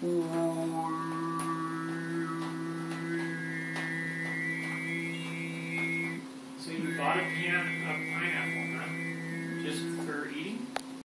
So you bought a pan of pineapple, huh? Just for eating?